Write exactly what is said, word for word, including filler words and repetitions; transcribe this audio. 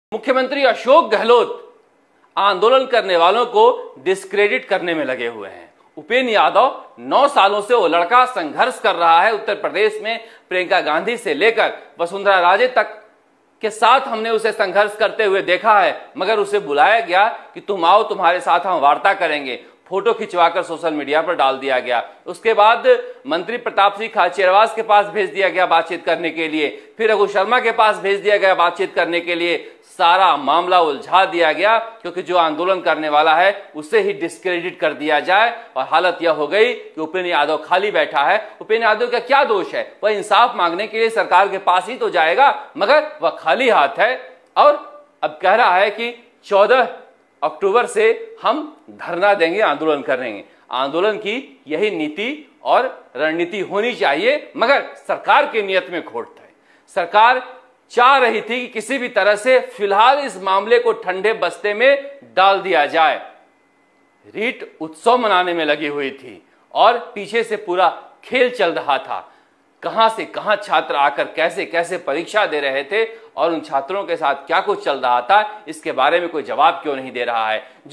मुख्यमंत्री अशोक गहलोत आंदोलन करने वालों को डिस्क्रेडिट करने में लगे हुए हैं। उपेंद्र यादव नौ सालों से वो लड़का संघर्ष कर रहा है उत्तर प्रदेश में, प्रियंका गांधी से लेकर वसुंधरा राजे तक के साथ हमने उसे संघर्ष करते हुए देखा है, मगर उसे बुलाया गया कि तुम आओ, तुम्हारे साथ हम वार्ता करेंगे। फोटो खिंचवाकर सोशल मीडिया पर डाल दिया गया। उसके बाद मंत्री प्रताप सिंह खाचरियावास के पास भेज दिया गया बातचीत करने के लिए, फिर रघु शर्मा के पास भेज दिया गया बातचीत करने के लिए। सारा मामला उलझा दिया गया क्योंकि जो आंदोलन करने वाला है उसे ही डिस्क्रेडिट कर दिया जाए, और हालत यह हो गई कि उपेंद्र यादव खाली बैठा है। उपेंद्र यादव का क्या दोष है? वह इंसाफ मांगने के लिए सरकार के पास ही तो जाएगा, मगर वह खाली हाथ है और अब कह रहा है कि चौदह अक्टूबर से हम धरना देंगे, आंदोलन करेंगे। आंदोलन की यही नीति और रणनीति होनी चाहिए, मगर सरकार की नियत में खोट है। सरकार चाह रही थी कि किसी भी तरह से फिलहाल इस मामले को ठंडे बस्ते में डाल दिया जाए। रीट उत्सव मनाने में लगी हुई थी और पीछे से पूरा खेल चल रहा था। कहां से कहां छात्र आकर कैसे कैसे परीक्षा दे रहे थे और उन छात्रों के साथ क्या कुछ चल रहा था, इसके बारे में कोई जवाब क्यों नहीं दे रहा है।